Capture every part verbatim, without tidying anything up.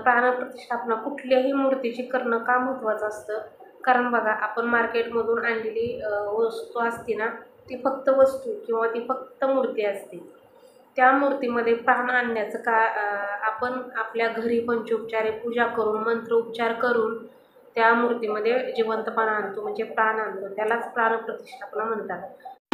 प्राणप्रतिष्ठापना कुठल्याही मूर्तीची करणं का महत्त्वाचं असतं? कारण बघा, आपण मार्केटमधून आणलेली वस्तू असते ना, ती फक्त वस्तू किंवा ती फक्त मूर्ती असते. त्या मूर्तीमध्ये प्राण आणण्याचं का आपण आपल्या घरी पंचोपचारे पूजा करून मंत्रोपचार करून त्या मूर्तीमध्ये जिवंतपणा आणतो, म्हणजे प्राण आणतो. त्यालाच प्राणप्रतिष्ठापना म्हणतात.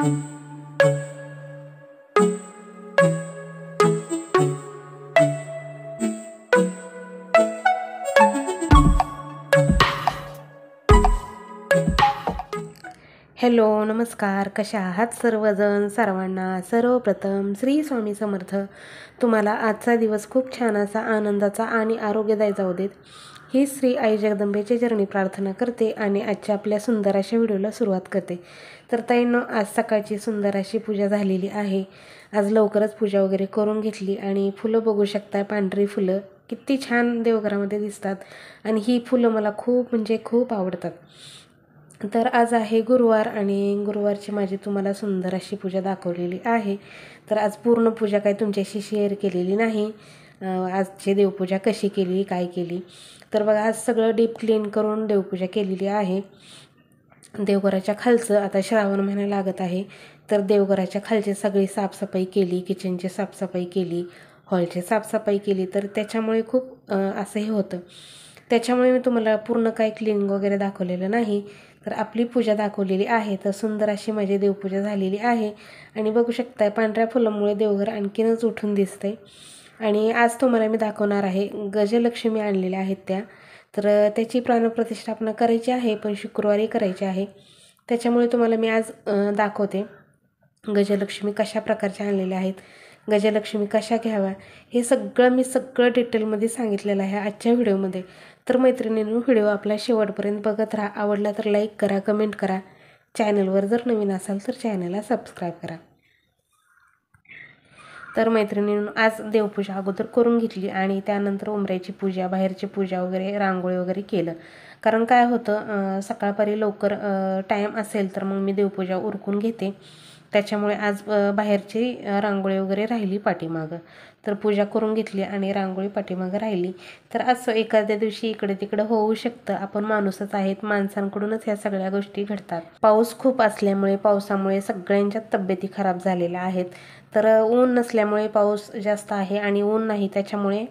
हॅलो, नमस्कार. कशा आहात सर्वजण? सर्वांना सर्वप्रथम श्री स्वामी समर्थ. तुम्हाला आजचा दिवस खूप छान असा आनंदाचा आणि आरोग्यदायी जाऊ देत, ही श्री आई जगदंबेची चरणी प्रार्थना करते आणि आजच्या आपल्या सुंदर अशा व्हिडिओला सुरुवात करते. तर ताईंनो, आज सकाळची सुंदर अशी पूजा झालेली आहे. आज लवकरच पूजा वगैरे करून घेतली आणि फुलं बघू शकता, पांढरी फुलं किती छान देवघरामध्ये दिसतात आणि ही फुलं मला खूप म्हणजे खूप आवडतात. तर आज आहे गुरुवार आणि गुरुवारची माझी तुम्हाला सुंदर अशी पूजा दाखवलेली आहे. तर आज पूर्ण पूजा काही तुमच्याशी शेअर केलेली नाही. आजची देवपूजा कशी केली, काय केली, तर बघा, आज सगळं डीप क्लीन करून देवपूजा केलेली आहे. देवघराच्या खालचं आता श्रावण महिना लागत आहे, तर देवघराच्या खालची सगळी साफसफाई केली, किचनची साफसफाई केली, हॉलची साफसफाई केली. तर त्याच्यामुळे खूप असं हे होतं, त्याच्यामुळे मी तुम्हाला पूर्ण काही क्लीनिंग वगैरे दाखवलेलं नाही. तर आपली पूजा दाखवलेली आहे. तर सुंदर अशी माझी देवपूजा झालेली आहे आणि बघू शकता, पांढऱ्या फुलामुळे देवघर आणखीनच उठून दिसतंय. आणि आज तुम्हाला मी दाखवणार आहे गजलक्ष्मी आणलेल्या आहेत त्या. तर त्याची प्राणप्रतिष्ठापना करायची आहे, पण शुक्रवारी करायची आहे. त्याच्यामुळे तुम्हाला मी आज दाखवते गजलक्ष्मी कशा प्रकारच्या आणलेल्या आहेत, गजलक्ष्मी कशा घ्याव्या, हे सगळं मी सगळं डिटेलमध्ये सांगितलेलं आहे आजच्या व्हिडिओमध्ये. तर मैत्रिणींनो, व्हिडिओ आपला शेवटपर्यंत बघत राहा. आवडला तर लाईक करा, कमेंट करा. चॅनलवर जर नवीन असाल तर चॅनलला सबस्क्राईब करा. तर मैत्रिणींनो, आज देवपूजा अगोदर करून घेतली आणि त्यानंतर उंबऱ्याची पूजा, बाहेरची पूजा वगैरे, रांगोळी वगैरे केलं. कारण काय होतं, सकाळपारी लवकर टाईम असेल तर मग मी देवपूजा उरकून घेते. त्याच्यामुळे आज बाहेरची रांगोळी वगैरे राहिली पाठीमागं, तर पूजा करून घेतली आणि रांगोळी पाठीमागं राहिली. तर असं एखाद्या दिवशी इकडे तिकडे होऊ शकतं, आपण माणूसच आहेत, माणसांकडूनच ह्या सगळ्या गोष्टी घडतात. पाऊस खूप असल्यामुळे, पावसामुळे सगळ्यांच्या तब्येती खराब झालेल्या आहेत. तर ऊन नसल्यामुळे पाऊस जास्त आहे आणि ऊन नाही, त्याच्यामुळे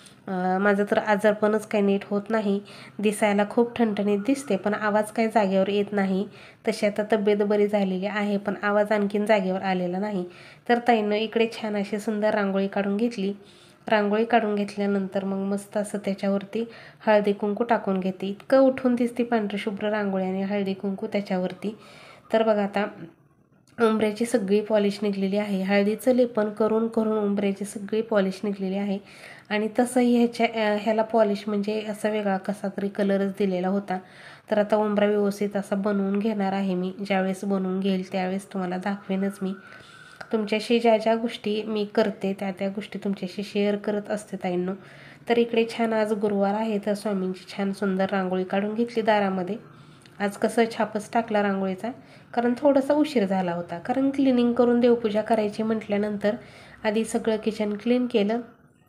माझं तर आजारपणच काही नीट होत नाही. दिसायला खूप ठणठणीत दिसते, पण आवाज काही जागेवर येत नाही. तशी आता तब्येत बरी झालेली आहे, पण आवाज आणखीन जागेवर आलेला नाही. तर ताईनं इकडे छान अशी सुंदर रांगोळी काढून घेतली. रांगोळी काढून घेतल्यानंतर मग मस्त असं त्याच्यावरती हळदी कुंकू टाकून घेते. इतकं उठून दिसते पांढरी शुभ्र रांगोळी आणि हळदी कुंकू त्याच्यावरती. तर बघा, आता उंबऱ्याची सगळी पॉलिश निघलेली आहे. हळदीचं लेपन करून करून उंबऱ्याची सगळी पॉलिश निघलेली आहे. आणि तसंही ह्याच्या ह्याला पॉलिश म्हणजे असा वेगळा कसा तरी कलरच दिलेला होता. तर आता उंबरा व्यवस्थित असा बनवून घेणार आहे मी. ज्यावेळेस बनवून घेईल त्यावेळेस तुम्हाला दाखवेनच मी. तुमच्याशी ज्या ज्या गोष्टी मी करते त्या त्या गोष्टी तुमच्याशी शेअर करत असते ताईंनो. तर इकडे छान आज गुरुवार आहे, तर स्वामींची छान सुंदर रांगोळी काढून घेतली दारामध्ये. आज कसं छापच टाकला रांगोळीचा, कारण थोडासा उशीर झाला होता. कारण क्लिनिंग करून देवपूजा करायची म्हटल्यानंतर आधी सगळं किचन क्लीन केलं,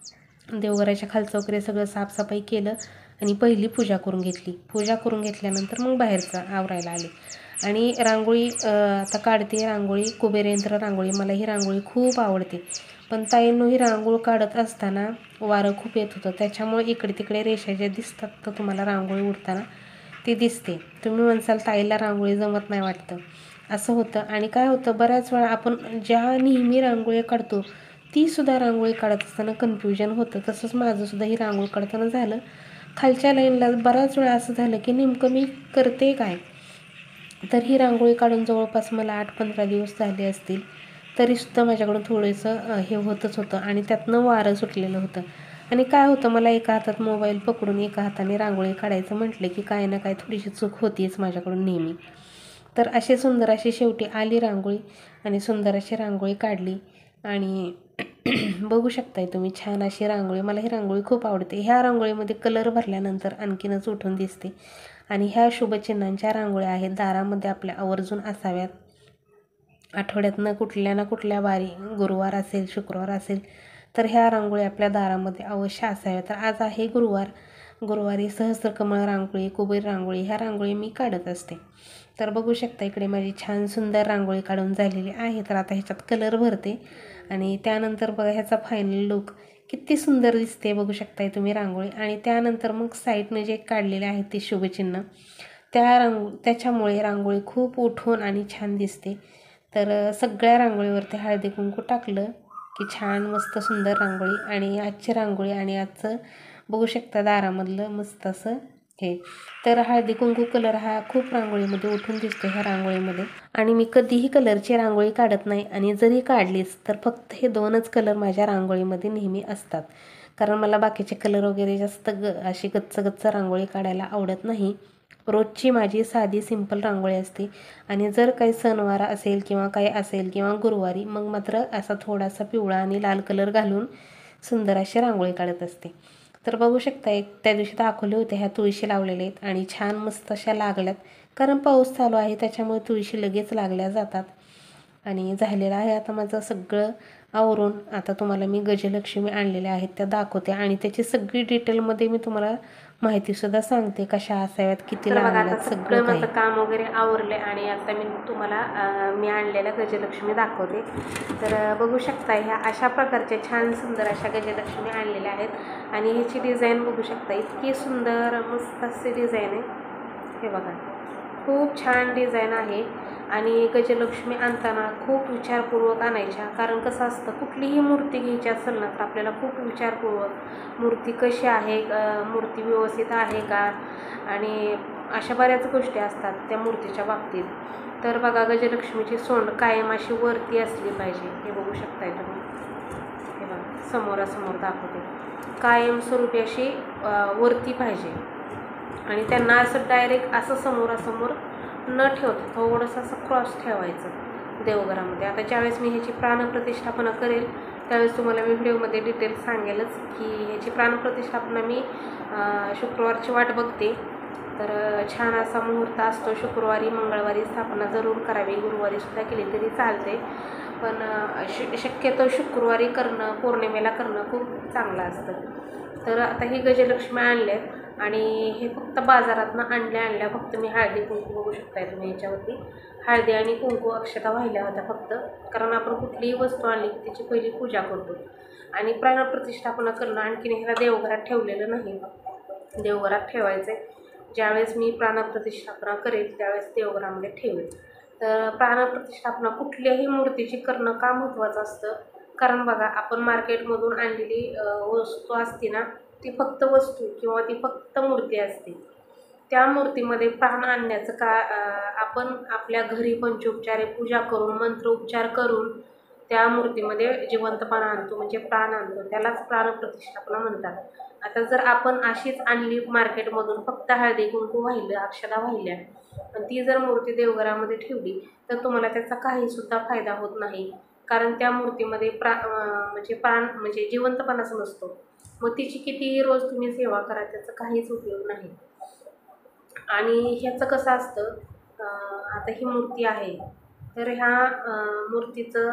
देवघराच्या खालचं वगैरे सगळं साफसफाई केलं आणि पहिली पूजा करून घेतली. पूजा करून घेतल्यानंतर मग बाहेरचं आवरायला आले. आणि रांगोळी आता काढते रांगोळी, कुबेरयंत्र रांगोळी. मला ही रांगोळी खूप आवडते, पण ताईंनो, ही रांगोळी काढत असताना वारं खूप येत होतं, त्याच्यामुळे इकडे तिकडे रेषा ज्या दिसतात तर तुम्हाला रांगोळी उडताना ती दिसते. तुम्ही म्हणसाल ताईला रांगोळी जमत नाही वाटतं, असं होतं. आणि काय होतं, बऱ्याच वेळा आपण ज्या नेहमी रांगोळी काढतो तीसुद्धा रांगोळी काढत असताना कन्फ्युजन होतं. तसंच माझंसुद्धा ही रांगोळी काढताना झालं. खालच्या लाईनला बऱ्याच वेळा असं झालं की नेमकं मी करते काय. तर ही रांगोळी काढून जवळपास मला आठ पंधरा दिवस झाले असतील, तरीसुद्धा माझ्याकडून थोडंसं हे होतच होतं आणि त्यातनं वारं सुटलेलं होतं. आणि काय होतं, मला एका हातात मोबाईल पकडून एका हाताने रांगोळी काढायचं म्हटलं की काय ना काय थोडीशी चूक होतीच माझ्याकडून नेहमी. तर अशी सुंदर अशी शेवटी आली रांगोळी आणि सुंदर अशी रांगोळी काढली. आणि बघू शकताय तुम्ही, छान अशी रांगोळी. मला ही रांगोळी खूप आवडते. ह्या रांगोळीमध्ये कलर भरल्यानंतर आणखीनच उठून दिसते. आणि ह्या शुभचिन्हांच्या रांगोळ्या आहेत, दारामध्ये आपल्या आवर्जून असाव्यात. आठवड्यातनं कुठल्या ना कुठल्या वारी, गुरुवार असेल, शुक्रवार असेल, तर ह्या रांगोळी आपल्या दारामध्ये अवश्य असाव्या. तर आज आहे गुरुवार, गुरुवारी सहस्त्रकमळ रांगोळी, कुबेर रांगोळी ह्या रांगोळी मी काढत असते. तर बघू शकता इकडे माझी छान सुंदर रांगोळी काढून झालेली आहे. तर आता ह्याच्यात कलर भरते आणि त्यानंतर बघा ह्याचा फायनल लुक किती सुंदर दिसते बघू शकताय तुम्ही रांगोळी. आणि त्यानंतर मग साईडनं जे काढलेले आहेत ते शुभचिन्ह, त्या रांग त्याच्यामुळे रांगोळी खूप उठून आणि छान दिसते. तर सगळ्या रांगोळीवरती हळदी कुंकू टाकलं की छान मस्त सुंदर रांगोळी. आणि आजची रांगोळी आणि आजचं बघू शकता दारामधलं मस्त असं हे. तर हळदी कुंकू कलर हा खूप रांगोळीमध्ये उठून दिसतो ह्या रांगोळीमध्ये. आणि मी कधीही कलरची रांगोळी काढत नाही, आणि जरी काढलीच तर फक्त हे दोनच कलर माझ्या रांगोळीमध्ये नेहमी असतात. कारण मला बाकीचे कलर वगैरे जास्त ग अशी गच्च गच्च रांगोळी काढायला आवडत नाही. रोजची माझी साधी सिंपल रांगोळी असते. आणि जर काही सणवार असेल किंवा काही असेल किंवा गुरुवारी मग मात्र असा थोडासा पिवळा आणि लाल कलर घालून सुंदर अशी रांगोळी काढत असते. तर बघू शकता एक त्या दिवशी दाखवले होते ह्या तुळशी लावलेल्या आहेत आणि छान मस्त अशा लागल्यात. कारण पाऊस चालू आहे त्याच्यामुळे तुळशी लगेच लागल्या जातात. आणि झालेलं आहे आता माझं सगळं आवरून. आता तुम्हाला मी गजलक्ष्मी आणलेल्या आहेत त्या दाखवते आणि त्याची सगळी डिटेलमध्ये मी तुम्हाला माहितीसुद्धा सांगते कशा असाव्यात, किती लागल्यात, सगळं माझं काम वगैरे आवरले. आणि आता मी तुम्हाला मी आणलेल्या गजलक्ष्मी दाखवते. तर बघू शकता ह्या अशा प्रकारच्या छान सुंदर अशा गजलक्ष्मी आणलेल्या आहेत. आणि ह्याची डिझाईन बघू शकता, इतकी सुंदर मस्त अशी डिझाईन आहे. हे बघा खूप छान डिझाईन आहे. आणि गजलक्ष्मी आणताना खूप विचारपूर्वक आणायच्या. कारण कसं असतं कुठलीही मूर्ती घ्यायची असेल ना तर आपल्याला खूप विचारपूर्वक मूर्ती कशी आहे, मूर्ती व्यवस्थित आहे का, आणि अशा बऱ्याच गोष्टी असतात त्या मूर्तीच्या बाबतीत. तर बघा गजलक्ष्मीची सोंड कायम अशी वरती असली पाहिजे. हे बघू शकताय तुम्ही. हे बघा समोरासमोर दाखवते, कायमस्वरूपी अशी वरती पाहिजे. आणि त्यांना असं डायरेक्ट असं समोरासमोर न ठेवता थोडंसं असं क्रॉस ठेवायचं देवघरामध्ये. आता ज्यावेळेस मी ह्याची प्राणप्रतिष्ठापना करेल त्यावेळेस तुम्हाला मी व्हिडिओमध्ये डिटेल सांगेलच की ह्याची प्राणप्रतिष्ठापना मी शुक्रवारची वाट बघते. तर छान असा मुहूर्त असतो शुक्रवारी, मंगळवारी स्थापना जरूर करावी, गुरुवारीसुद्धा केली तरी चालते. पण श शक्यतो शुक्रवारी करणं, पौर्णिमेला करणं खूप चांगलं असतं. तर आता ही गजलक्ष्मी आणल्यात आणि हे फक्त बाजारातनं आणल्या आणल्या फक्त मी हळदी कुंकू बघू शकताय तुम्ही याच्यावरती हळदी आणि कुंकू अक्षता वाहिल्या होत्या फक्त. कारण आपण कुठलीही वस्तू आणली की त्याची पहिली पूजा करतो. आणि प्राणप्रतिष्ठापना करणं आणखीन ह्याला देवघरात ठेवलेलं नाही, देवघरात ठेवायचं आहे. ज्यावेळेस मी प्राणप्रतिष्ठापना करेल त्यावेळेस देवघरामध्ये ठेवेल. तर प्राणप्रतिष्ठापना कुठल्याही मूर्तीची करणं का महत्त्वाचं असतं, कारण बघा आपण मार्केटमधून आणलेली वस्तू असते ना ती फक्त वस्तू किंवा ती फक्त मूर्ती असते. त्या मूर्तीमध्ये प्राण आणण्याचं का आपण आपल्या घरी पंचोपचारे पूजा करून मंत्रोपचार करून त्या मूर्तीमध्ये जिवंतपणा आणतो, म्हणजे प्राण आणतो, त्यालाच प्राणप्रतिष्ठापना म्हणतात. आता जर आपण अशीच आणली मार्केटमधून फक्त हळदी कुंकू वाहिलं, अक्षता वाहिल्या, आणि ती जर मूर्ती देवघरामध्ये ठेवली तर तुम्हाला त्याचा काहीसुद्धा फायदा होत नाही. कारण त्या मूर्तीमध्ये प्रा म्हणजे प्राण म्हणजे जिवंतपणाच नसतो. मग तिची कितीही रोज तुम्ही सेवा करा त्याचा काहीच उपयोग नाही. आणि ह्याचं कसं असतं, आता ही मूर्ती आहे तर ह्या मूर्तीचं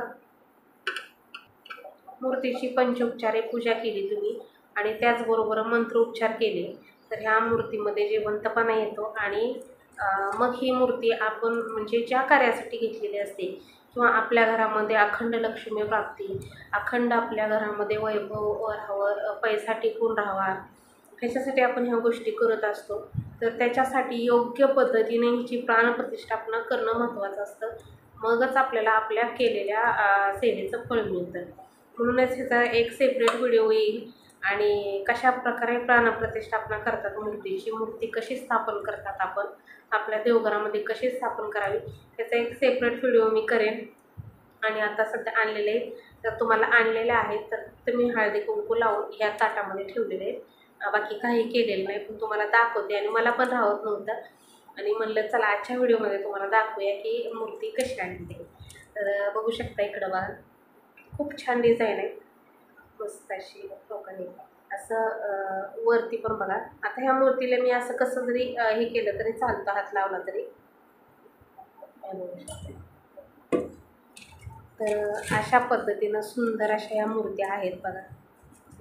मूर्तीची पंचोपचारे पूजा केली तुम्ही आणि त्याचबरोबर मंत्रोपचार केले तर ह्या मूर्तीमध्ये जिवंतपणा येतो. आणि मग ही मूर्ती आपण म्हणजे ज्या कार्यासाठी घेतलेली असते किंवा आपल्या घरामध्ये अखंड लक्ष्मी प्राप्ती, अखंड आपल्या घरामध्ये वैभव राहावं, पैसा टिकून राहावा, ह्याच्यासाठी आपण ह्या गोष्टी करत असतो. तर त्याच्यासाठी योग्य पद्धतीने हिची प्राणप्रतिष्ठापना करणं महत्त्वाचं असतं. मगच आपल्याला आपल्या केलेल्या सेवेचं फळ मिळतं. म्हणूनच ह्याचा एक सेपरेट व्हिडिओ येईल. आणि कशा प्रकारे प्राणप्रतिष्ठापना करतात मूर्तीची, मूर्ती कशी स्थापन करतात आपण आपल्या देवघरामध्ये कशी स्थापन करावी त्याचा एक सेपरेट व्हिडिओ मी करेन. आणि आता सध्या आणलेले तर तुम्हाला आणलेले आहेत तर तुम्ही हळदी कुंकू लावून ह्या ताटामध्ये ठेवलेले आहेत, बाकी काही केलेलं नाही, पण तुम्हाला दाखवते. आणि मला पण राहत नव्हतं आणि म्हणलं चला आजच्या व्हिडिओमध्ये तुम्हाला दाखवूया की मूर्ती कशी आणते. तर बघू शकता इकडं बघा खूप छान डिझाईन आहे, मस्त अशी लोकांनी असं वरती पण बघा. आता ह्या मूर्तीला मी असं कसं जरी हे केलं तरी चालतं, हात लावला तरी. तर अशा पद्धतीनं सुंदर अशा ह्या मूर्त्या आहेत बघा.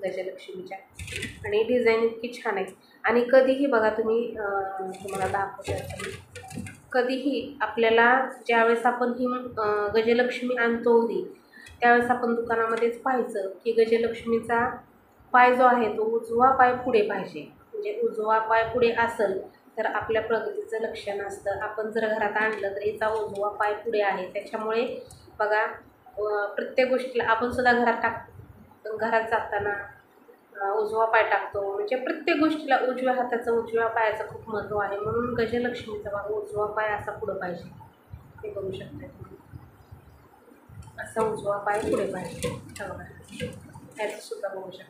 गजलक्ष्मीच्या आणि डिझाईन इतकी छान आहे. आणि कधीही बघा तुम्ही तुम्हाला दाखवते आता, कधीही आपल्याला ज्यावेळेस आपण ही गजलक्ष्मी आणतो घरी त्यावेळेस आपण दुकानामध्येच पाहायचं की गजलक्ष्मीचा पाय जो आहे तो उजवा पाय पुढे पाहिजे. म्हणजे उजवा पाय पुढे असेल तर आपल्या प्रगतीचं लक्षण असतं. आपण जर घरात आणलं तर याचा उजवा पाय पुढे आहे, त्याच्यामुळे बघा प्रत्येक गोष्टीला आपण सुद्धा घरात टाक घरात जाताना उजवा पाय टाकतो. म्हणजे प्रत्येक गोष्टीला उजव्या हाताचं उजव्या पायाचं खूप महत्त्व आहे. म्हणून गजलक्ष्मीचा बघा उजवा पाय असा पुढं पाहिजे, ते बघू शकता तुम्ही. असा उजवा पाय पुढे पाहिजे बघा, त्याचं सुद्धा बघू शकता.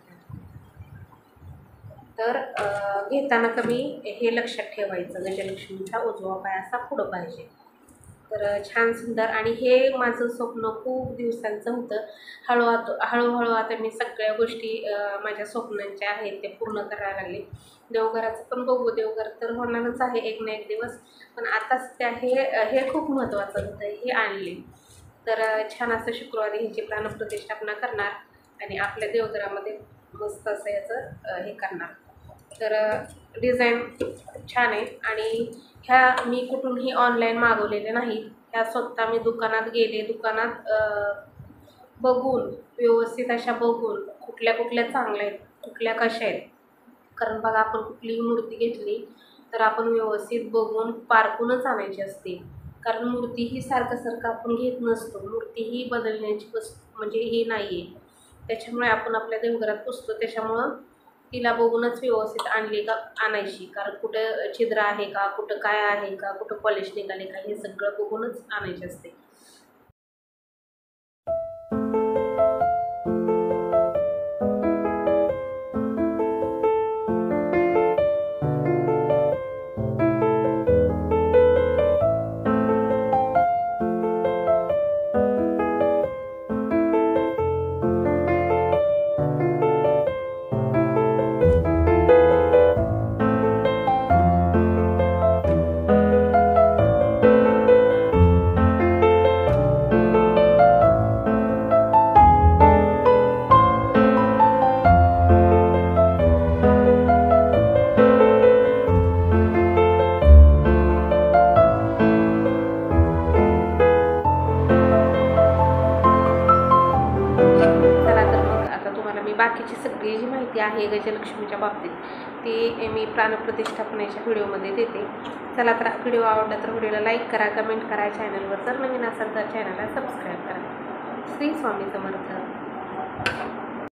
तर घेताना कमी हे लक्षात ठेवायचं, गजलक्ष्मीचा उजवा पाय असा पुढं पाहिजे. तर छान सुंदर. आणि हे माझं स्वप्न खूप दिवसांचं होतं. हळूहळू हळूहळू आता मी सगळ्या गोष्टी माझ्या स्वप्नांच्या आहेत ते पूर्ण करायला लागले. देवघराचं पण बघू, देवघर तर होणारच आहे एक ना एक दिवस, पण आताच त्या हे हे खूप महत्त्वाचं होतं, हे आणले. तर छान असं शुक्रवारी ह्याची प्राणप्रतिष्ठापना करणार आणि आपल्या देवघरामध्ये मस्त असं याचं हे करणार. तर डिझाईन छान आहे आणि ह्या मी कुठूनही ऑनलाईन मागवलेल्या नाही. ह्या स्वतः मी दुकानात गेले, दुकानात बघून व्यवस्थित अशा बघून कुठल्या कुठल्या चांगल्या आहेत, कुठल्या कशा आहेत. कारण बघा आपण कुठलीही मूर्ती घेतली तर आपण व्यवस्थित बघून पारखूनच आणायची असते. कारण मूर्ती ही सारखं सारखं आपण घेत नसतो. मूर्ती ही बदलण्याची वस्तू म्हणजे ही नाही आहे. त्याच्यामुळे आपण आपल्या देवघरात पुजतो, त्याच्यामुळं तिला बघूनच व्यवस्थित आणली का आणायची. कारण कुठं छिद्र आहे का, कुठं काय आहे का, कुठं पॉलिश निघाले का, हे सगळं बघूनच आणायचे असते. बाकीची सगळी जी माहिती आहे गजलक्ष्मीच्या बाबतीत ती मी प्राणप्रतिष्ठापनेच्या व्हिडिओमध्ये देते. चला तर व्हिडिओ आवडला तर व्हिडिओला लाईक करा, कमेंट करा. चॅनलवर जर नवीन असाल तर चॅनलला सबस्क्राईब करा. श्री स्वामी समर्थ.